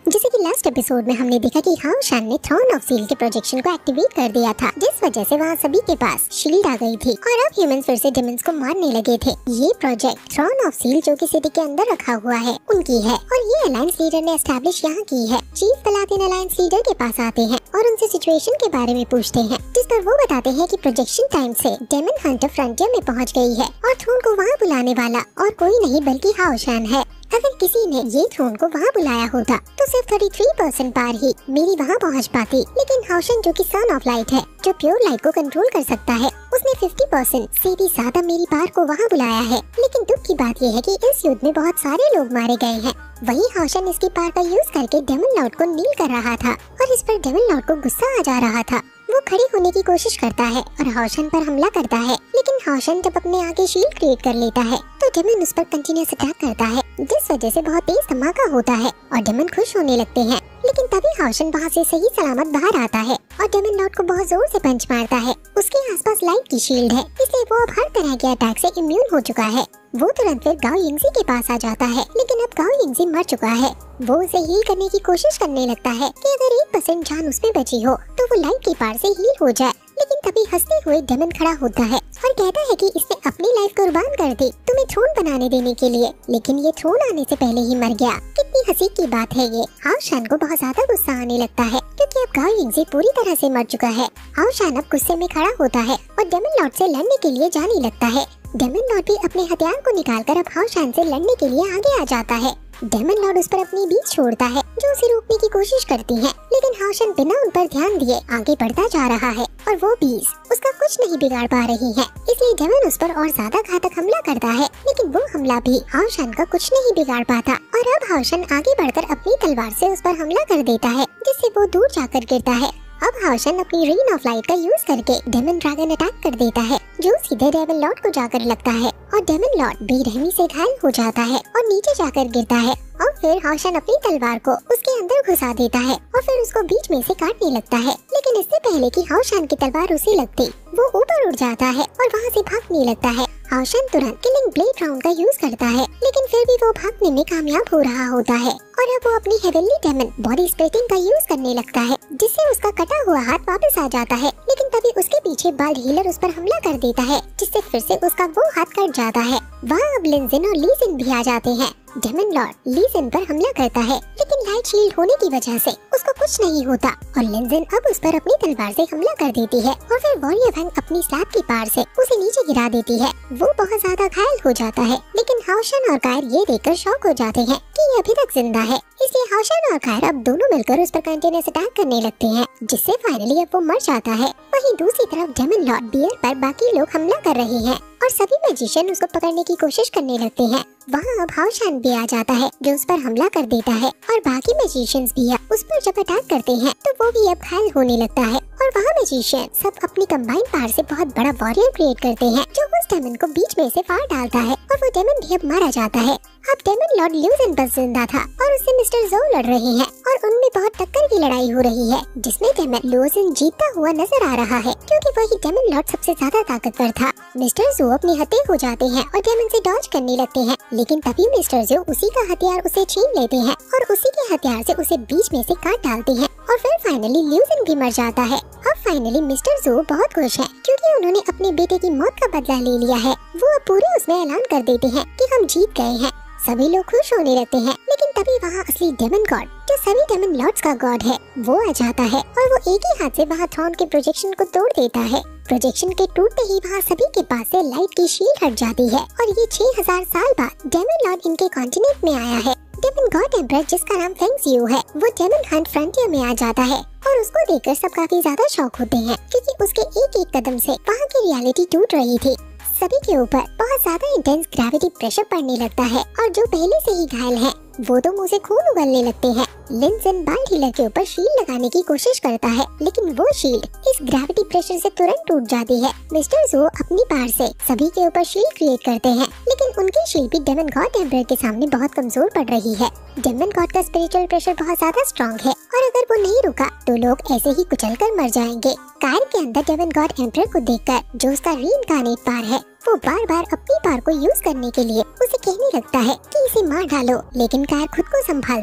जैसे कि last episode में हमने देखा कि हाउ शान ने थ्रोन ऑफ सील के प्रोजेक्शन को एक्टिवेट कर दिया था, जिस वजह से वहाँ सभी के पास शील्ड आ गई थी और अब ह्यूमंस फिर से डेमन्स को मारने लगे थे। ये प्रोजेक्ट थ्रोन ऑफ सील जो कि सिटी के अंदर रखा हुआ है उनकी है और ये अलायंस लीडर ने एस्टैब्लिश यहाँ की है। चीफ पलादिन अलायंस लीडर के पास आते हैं और उनसे सिचुएशन के बारे में पूछते हैं, जिस पर वो बताते हैं कि प्रोजेक्शन टाइम से डेमन हंटर फ्रंटियर में पहुँच गई है और थ्रोन को वहाँ बुलाने वाला और कोई नहीं बल्कि हाउ शान है। अगर किसी ने ये थ्रोन को वहाँ बुलाया होता तो सिर्फ 33% पार ही मेरी वहाँ पहुँच पाती, लेकिन हाउ शान जो कि सन ऑफ लाइट है, जो प्योर लाइट को कंट्रोल कर सकता है, उसने 50% से भी ज्यादा मेरी पार को वहाँ बुलाया है। लेकिन दुख की बात यह है कि इस युद्ध में बहुत सारे लोग मारे गए हैं। वही हाउ शान इसकी पार का यूज करके डेमन लॉर्ड को नील कर रहा था और इस पर डेमन लॉर्ड को गुस्सा आ जा रहा था। वो खड़ी होने की कोशिश करता है और हाउ शान पर हमला करता है, लेकिन हाउ शान जब अपने आगे शील्ड क्रिएट कर लेता है तो डेमन उस पर कंटिन्यूअस अटैक करता है, जिस वजह से बहुत तेज धमाका होता है और डेमन खुश होने लगते हैं। लेकिन तभी हाउ शान वहाँ से सही सलामत बाहर आता है और डेमन लॉर्ड को बहुत जोर से पंच मारता है। उसके आसपास लाइट की शील्ड है, इसलिए वो अब हर तरह के अटैक से इम्यून हो चुका है। वो तुरंत फिर गाओ यिंगजी के पास आ जाता है, लेकिन अब गाओ यिंगजी मर चुका है। वो उसे हील करने की कोशिश करने लगता है कि अगर 1% जान उसमें बची हो तो वो लाइट की पार से हील हो जाए, लेकिन तभी हंसते हुए डेमन खड़ा होता है और कहता है कि इसने अपनी लाइफ कुर्बान कर दी तुम्हें थ्रोन बनाने देने के लिए, लेकिन ये थ्रोन आने से पहले ही मर गया। कितनी हंसी की बात है ये। हाउ शान को बहुत ज्यादा गुस्सा आने लगता है क्योंकि अब गाओ यिंगजी पूरी तरह से मर चुका है। हाउ शान अब गुस्से में खड़ा होता है और डेमन लॉर्ड से लड़ने के लिए जाने लगता है। डेमन लॉर्ड भी अपने हथियार को निकालकर अब हाउ शान से लड़ने के लिए आगे आ जाता है। डेमन लॉर्ड उस पर अपनी बीज छोड़ता है जो उसे रोकने की कोशिश करती है, लेकिन हाउ शान बिना उन पर ध्यान दिए आगे बढ़ता जा रहा है और वो बीज उसका कुछ नहीं बिगाड़ पा रही है। इसलिए डेमन उस पर और ज्यादा घातक हमला करता है, लेकिन वो हमला भी हाउ शान का कुछ नहीं बिगाड़ पाता और अब हाउ शान आगे बढ़कर अपनी तलवार से उस पर हमला कर देता है, जिससे वो दूर जाकर गिरता है। अब हाउ शान अपनी रेन ऑफ लाइट का यूज करके डेमन ड्रैगन अटैक कर देता है, जो सीधे डेमन लॉर्ड को जाकर लगता है और डेमन लॉर्ड बेरहमी से घायल हो जाता है और नीचे जाकर गिरता है। और फिर हाउ शान अपनी तलवार को उसके अंदर घुसा देता है और फिर उसको बीच में से काटने लगता है, लेकिन इससे पहले कि हाउ शान की तलवार उसे लगती वो ऊपर उड़ जाता है और वहाँ से भागने लगता है। हाउ शान तुरंत किलिंग ब्लेड राउंड का यूज करता है, लेकिन फिर भी वो भागने में कामयाब हो रहा होता है और अब वो अपनी हेवनली डेमन बॉडी स्प्लिटिंग का यूज करने लगता है, जिससे उसका कटा हुआ हाथ वापस आ जाता है। लेकिन तभी उसके पीछे बाल्ड हीलर उस पर हमला कर देता है, जिससे फिर से उसका वो हाथ कट जाता है। वहाँ अब लिन जिन और ली जिन भी आ जाते हैं। डेमन लॉर्ड ली जिन पर हमला करता है, लेकिन लाइट शील्ड होने की वजह से उसको कुछ नहीं होता और लिन जिन अब उस पर अपनी तलवार से हमला कर देती है और फिर वॉरियर वैंग अपनी स्लैब की पार से उसे नीचे गिरा देती है। वो बहुत ज्यादा घायल हो जाता है, लेकिन हाउ शान और कायर ये देखकर शॉक हो जाते हैं कि ये अभी तक जिंदा है। इसलिए हाउ शान और कायर अब दोनों मिलकर उस पर कंटिन्यूअस अटैक करने लगते हैं, जिससे फाइनली अब वो मर जाता है। वहीं दूसरी तरफ डेमन लॉर्ड बियर पर बाकी लोग हमला कर रहे हैं और सभी मैजिशियन उसको पकड़ने की कोशिश करने लगते हैं। वहाँ अब हाउ शान भी आ जाता है, जो उस पर हमला कर देता है और बाकी मैजिशियंस भी उस पर जब अटैक करते हैं तो वो भी अब घायल होने लगता है और वहाँ मैजिशियन सब अपनी कंबाइंड पावर से बहुत बड़ा वॉरियर क्रिएट करते हैं, जो उस डेमन को बीच में से फाड़ डालता है और वो डेमन भी अब मारा जाता है। अब डेमन लॉर्ड ल्यूजन बस जिंदा था और उससे मिस्टर जो लड़ रहे हैं और उनमें बहुत टक्कर की लड़ाई हो रही है, जिसमें डेमन ल्यूजन जीतता हुआ नजर आ रहा है क्योंकि वही डेमन लॉर्ड सबसे ज्यादा ताकतवर था। मिस्टर जो अपने हत्या हो जाते हैं और डेमन से डॉज करने लगते हैं, लेकिन तभी मिस्टर जो उसी का हथियार उसे छीन लेते हैं और उसी के हथियार से उसे बीच में से काट डालते हैं और फिर फाइनली ल्यूजन भी मर जाता है। अब फाइनली मिस्टर जो बहुत खुश है क्योंकि उन्होंने अपने बेटे की मौत का बदला ले लिया है। वो अब पूरे उसमें ऐलान कर देते हैं कि हम जीत गए हैं। सभी लोग खुश होने लगते हैं, लेकिन तभी वहाँ असली डेमन गॉड, जो सभी डेमन लॉर्ड्स का गॉड है, वो आ जाता है और वो एक ही हाथ से वहाँ थ्रोन के प्रोजेक्शन को तोड़ देता है। प्रोजेक्शन के टूटते ही वहाँ सभी के पास से लाइट की शील्ड हट जाती है और ये 6000 साल बाद डेमन लॉर्ड इनके कॉन्टिनेंट में आया है। डेमन गॉड एम्परर, जिसका नाम फेंग जियो है, वो डेमन हंट फ्रंटियर में आ जाता है और उसको देखकर सब काफी ज्यादा शॉक होते हैं क्योंकि उसके एक एक कदम से वहाँ की रियलिटी टूट रही थी। सभी के ऊपर बहुत ज्यादा इंटेंस ग्रेविटी प्रेशर पड़ने लगता है और जो पहले से ही घायल हैं, वो तो मुंह से खून उगलने लगते हैं। लिन जिन बाल्ड हीलर के ऊपर शील्ड लगाने की कोशिश करता है, लेकिन वो शील्ड इस ग्रेविटी प्रेशर से तुरंत टूट जाती है। मिस्टर जो अपनी पार से सभी के ऊपर शील्ड क्रिएट करते हैं, लेकिन उनकी शील्ड भी डेमन गॉड एम्परर के सामने बहुत कमजोर पड़ रही है। डेमन गॉड का स्पिरिचुअल प्रेशर बहुत ज्यादा स्ट्रॉन्ग है और अगर वो नहीं रुका तो लोग ऐसे ही कुचल कर मर जाएंगे। कायर के अंदर डेमन गॉड एम्परर को देखकर, जो उसका रीइंकार्नेट पार है, वो बार बार अपनी पार को यूज करने के लिए उसे कहने लगता है कि इसे मार डालो, लेकिन कायर खुद को संभालती है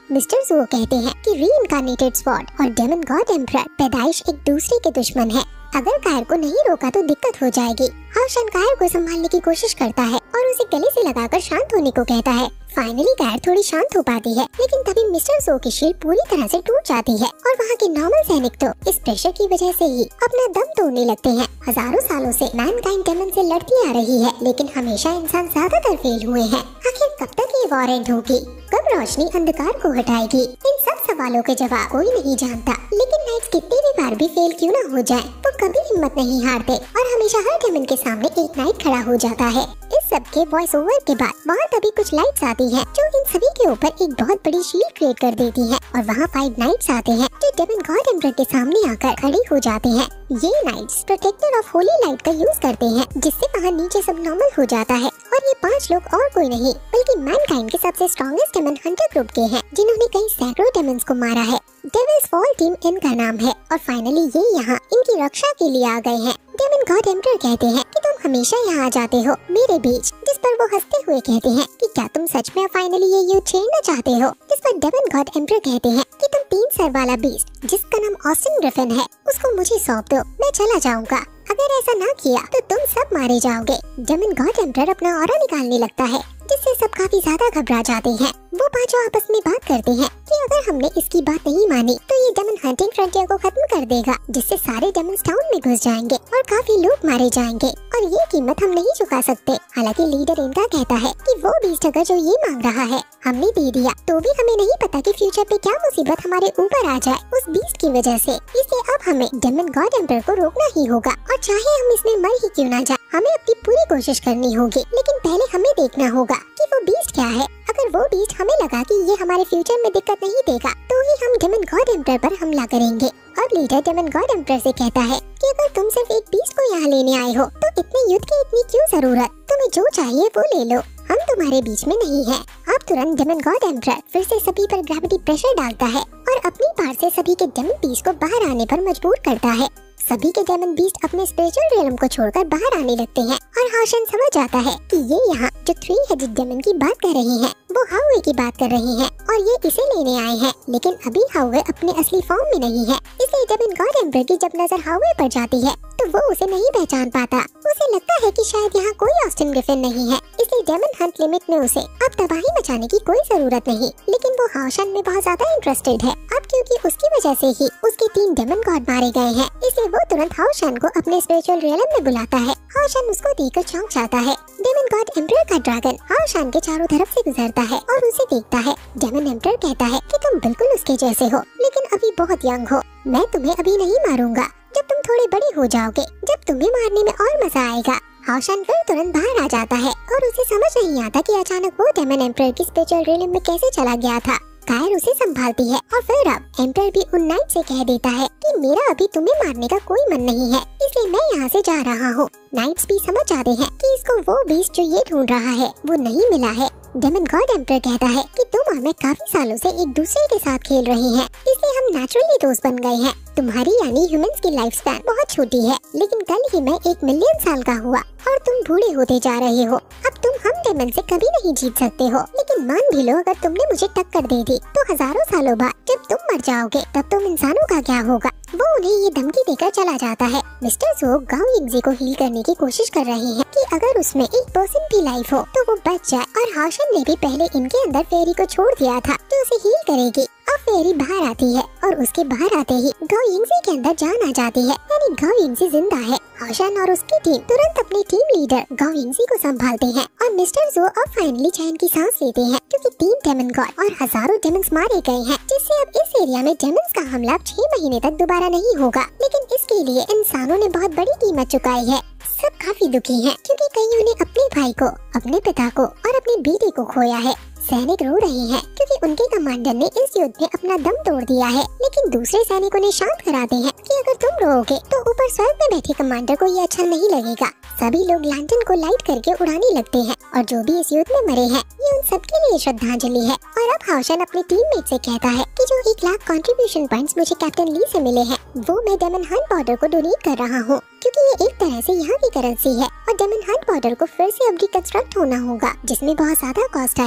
मिस्टर ज़ुओ कहते हैं कि रीइंकार्नेटेड स्वॉर्ड और डेमन गॉड एम्परर पैदाइश एक दूसरे के दुश्मन है। अगर कायर को नहीं रोका तो दिक्कत हो जाएगी। हाओशन कायर को संभालने की कोशिश करता है और उसे गले से लगाकर शांत होने को कहता है। फाइनली कायर थोड़ी शांत हो पाती है, लेकिन तभी मिस्टर ज़ुओ की शील्ड पूरी तरह से टूट जाती है और वहाँ के नॉर्मल सैनिक तो इस प्रेशर की वजह से ही अपना दम तोड़ने लगते हैं। हजारों सालों से मैनकाइंड डेमन से लड़ती आ रही है, लेकिन हमेशा इंसान ज्यादातर फेल हुए हैं। आखिर कब तक ये वॉर एंड होगी? कब रोशनी अंधकार को हटाएगी? इन सब सवालों के जवाब कोई नहीं जानता, लेकिन नाइट्स कितनी भी बार भी फेल क्यों न हो जाए, वो कभी हिम्मत नहीं हारते और हमेशा हर डेमन के सामने एक नाइट खड़ा हो जाता है। इस सब के वॉइस ओवर के बाद वहाँ तभी कुछ लाइट्स आती हैं, जो इन सभी के ऊपर एक बहुत बड़ी शील्ड क्रिएट कर देती है और वहाँ 5 नाइट्स आते हैं जो डेमन गॉड एम्परर के सामने आकर खड़े हो जाते हैं। ये knights protector of holy light का यूज करते हैं, जिससे वहाँ नीचे सब नॉर्मल हो जाता है और ये 5 लोग और कोई नहीं बल्कि मैनकाइंड के सबसे स्ट्रॉन्गेस्ट डेमन हंटर ग्रुप के हैं, जिन्होंने कई सैकड़ों डेमन्स को मारा है। डेविल्स फॉल टीम इनका नाम है और फाइनली ये यहाँ इनकी रक्षा के लिए आ गए हैं। डेमन गॉड एम्परर कहते हैं कि तुम हमेशा यहाँ आ जाते हो मेरे बीच, जिस पर वो हंसते हुए कहते हैं कि क्या तुम सच में फाइनली ये युद्ध छेड़ना चाहते हो? जिस पर डेमन गॉड एम्परर कहते हैं कि तुम 3 सर वाला बीस्ट जिसका नाम ऑस्टिन ग्रिफिन है, उसको मुझे सौंप दो, मैं चला जाऊंगा। अगर ऐसा ना किया तो तुम सब मारे जाओगे। डेमन गॉड एम्परर अपना ऑरा निकालने लगता है, जिससे सब काफी ज्यादा घबरा जाते हैं। वो पांचों आपस में बात करते हैं कि अगर हमने इसकी बात नहीं मानी तो ये डेमन हंटिंग फ्रंटियर को खत्म कर देगा, जिससे सारे डेमन्स टाउन में घुस जाएंगे और काफी लोग मारे जाएंगे और ये कीमत हम नहीं चुका सकते। हालांकि लीडर इनका कहता है कि वो बीस्ट अगर जो ये मांग रहा है हमने दे दिया तो भी हमें नहीं पता कि फ्यूचर पे क्या मुसीबत हमारे ऊपर आ जाए उस बीस्ट की वजह से, इसलिए अब हमें डेमन गॉड एम्परर को रोकना ही होगा और चाहे हम इसमें मर ही क्यों ना जाए, हमें अपनी पूरी कोशिश करनी होगी। लेकिन पहले हमें देखना होगा कि वो बीस्ट क्या है। अगर वो बीस्ट हमें लगा कि ये हमारे फ्यूचर में दिक्कत नहीं देगा तो ही हम डेमन गॉड एम्परर पर हमला करेंगे। अब लीडर डेमन गॉड एम्परर से कहता है कि अगर तुम सिर्फ एक बीस्ट को यहाँ लेने आए हो तो इतने युद्ध की इतनी क्यों जरूरत? तुम्हें जो चाहिए वो ले लो, हम तुम्हारे बीच में नहीं है। अब तुरंत डेमन गॉड एम्परर फिर से सभी पर ग्रेविटी प्रेशर डालता है और अपनी पार से सभी के डेमन बीस्ट को बाहर आने पर मजबूर करता है। सभी के डेमन बीस्ट अपने स्पिरिचुअल रियल्म को छोड़कर बाहर आने लगते हैं और हाओशन समझ जाता है कि ये यहाँ जो 3 हेडेड डेमन की बात कर रहे हैं वो हाउए की बात कर रहे हैं और ये इसे लेने आए हैं। लेकिन अभी हाउए अपने असली फॉर्म में नहीं है, इसलिए डेमन गॉड एम्परर की जब नजर हाउए पर जाती है तो वो उसे नहीं पहचान पाता। उसे लगता है कि शायद यहाँ कोई ऑस्टिन ग्रिफिन नहीं है, इसलिए डेमन हंट लिमिट में उसे अब तबाही मचाने की कोई जरूरत नहीं। लेकिन वो हाओशन में बहुत ज्यादा इंटरेस्टेड है अब, क्योंकि उसकी वजह से ही उसके 3 डेमन गॉड मारे गए हैं, इसलिए वो तुरंत हाओशन को अपने स्पिरिचुअल रियल्म में बुलाता है। हाओशन उसको देखकर चौंक जाता है। डेमन गॉड एम्परर का ड्रैगन हाओशन के चारों तरफ से गुजरता है और उसे देखता है। डेमन एम्परर कहता है कि तुम बिल्कुल उसके जैसे हो, लेकिन अभी बहुत यंग हो। मैं तुम्हें अभी नहीं मारूंगा, जब तुम थोड़े बड़े हो जाओगे, जब तुम्हें मारने में और मजा आएगा। हाओशन फिर तुरंत बाहर आ जाता है और उसे समझ नहीं आता कि अचानक वो डेमन एम्परर की स्पिरिचुअल रियल्म में कैसे चला गया था। कायर उसे संभालती है और फिर अब एम्परर भी उन नाइट से कह देता है कि मेरा अभी तुम्हें मारने का कोई मन नहीं है, इसलिए मैं यहाँ से जा रहा हूँ। नाइट्स भी समझ जाते हैं कि इसको वो बीस्ट जो ये ढूंढ रहा है वो नहीं मिला है। डेमन गॉड एम्परर कहता है कि तुम और मैं काफी सालों से एक दूसरे के साथ खेल रहे हैं, इसलिए हम नेचुरली दोस्त बन गए हैं। तुम्हारी यानी ह्यूमंस की लाइफ स्पैन बहुत छोटी है, लेकिन कल ही मैं 1 मिलियन साल का हुआ और तुम बूढ़े होते जा रहे हो। अब तुम हम डेमन से कभी नहीं जीत सकते हो, लेकिन मान भी लो अगर तुमने मुझे टक्कर दे दी तो हजारों सालों बाद जब तुम मर जाओगे तब तुम इंसानों का क्या होगा? वो उन्हें ये धमकी देकर चला जाता है। मिस्टर ज़ुओ गाओ यिंगज़ी को हील करने की कोशिश कर रहे हैं कि अगर उसमें एक पर्सन की लाइफ हो तो वो बच जाए, और हाओशन ने भी पहले इनके अंदर फेरी को छोड़ दिया था जो उसे हील करेगी। अब फेरी बाहर आती है और उसके बाहर आते ही गाओ यिंगज़ी के अंदर जान आ जाती है, यानी गाओ यिंगज़ी जिंदा है। हाओशन और उसकी टीम तुरंत अपनी टीम लीडर गाओ यिंगज़ी को संभालते हैं और मिस्टर ज़ुओ अब फाइनली चैन की सांस लेते हैं, क्योंकि 3 डेमन गॉड और हजारों डेमन्स मारे गए हैं, जिससे अब इस एरिया में डेमन्स का हमला 6 महीने तक दोबारा नहीं होगा। लेकिन इसके लिए इंसानों ने बहुत बड़ी कीमत चुकाई है। सब काफी दुखी हैं, क्योंकि कईयों ने अपने भाई को, अपने पिता को और अपनी बेटी को खोया है। सैनिक रो रहे हैं क्योंकि उनके कमांडर ने इस युद्ध में अपना दम तोड़ दिया है, लेकिन दूसरे सैनिकों ने शांत कराते हैं कि अगर तुम रोओगे तो ऊपर स्वर्ग में बैठे कमांडर को ये अच्छा नहीं लगेगा। सभी लोग लैंटर्न को लाइट करके उड़ाने लगते हैं और जो भी इस युद्ध में मरे हैं ये उन सबके लिए श्रद्धांजलि है। और अब हाओशन अपने टीममेट से कहता है कि जो 1 लाख कंट्रीब्यूशन पॉइंट्स मुझे कैप्टन ली से मिले हैं वो मैं डेमन हंट बॉर्डर को डोनेट कर रहा हूँ, क्योंकि ये एक तरह से यहाँ की करेंसी है और डेमन हंट बॉर्डर को फिर से अब रिकंस्ट्रक्ट होना होगा, जिसमें बहुत ज्यादा कॉस्ट आएगी।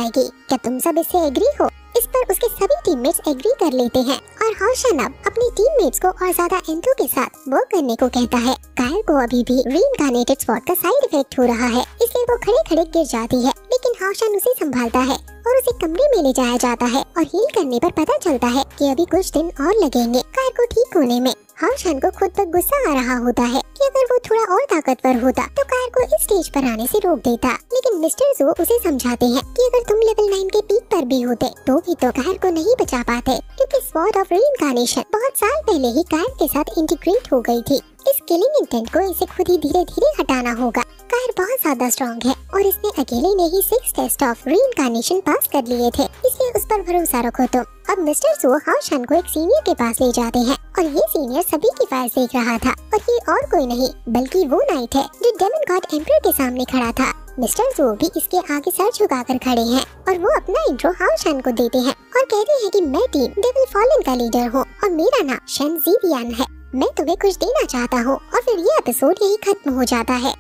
क्या तुम सब इससे एग्री हो? इस पर उसके सभी टीममेट्स एग्री कर लेते हैं और हाउशान अब अपनी टीममेट्स को और ज्यादा एंथू के साथ वर्क करने को कहता है। कायर को अभी भी रीइंकार्नेटेड स्पॉट का साइड इफेक्ट हो रहा है, इसलिए वो खड़े खड़े गिर जाती है, लेकिन हाउशान उसे संभालता है और उसे कमरे में ले जाया जाता है और हील करने पर पता चलता है कि अभी कुछ दिन और लगेंगे कायर को ठीक होने में। हाउशान को खुद पर गुस्सा आ रहा होता है कि अगर वो थोड़ा और ताकतवर होता तो कायर को इस स्टेज पर आने से रोक देता, लेकिन मिस्टर ज़ो उसे समझाते हैं कि अगर तुम लेवल 9 के पीक पर भी होते तो भी तो कायर को नहीं बचा पाते, क्योंकि स्वॉर्ड ऑफ रीइंकार्नेशन बहुत साल पहले ही कायर के साथ इंटीग्रेट हो गई थी। इस किलिंग इंटेंट को इसे खुद ही धीरे धीरे हटाना होगा। कायर बहुत ज्यादा स्ट्रॉन्ग है और इसने अकेले ने ही 6 टेस्ट ऑफ रीइंकार्नेशन पास कर लिए थे, इसलिए उस पर भरोसा रखो तुम। अब मिस्टर ज़ो हाउशान को एक सीनियर के पास ले जाते हैं और ये सीनियर सभी की फाइल्स देख रहा था और ये और कोई नहीं बल्कि वो नाइट है जो डेमन गॉड एम्परर के सामने खड़ा था। मिस्टर ज़ो भी इसके आगे सर झुकाकर खड़े हैं और वो अपना इंट्रो हाउशान को देते हैं और कहते हैं कि मैं टीम डेविल फॉलन का लीडर हूँ और मेरा नाम शेन ज़िवियन है। मैं तुम्हें कुछ देना चाहता हूँ और फिर ये एपिसोड यही खत्म हो जाता है।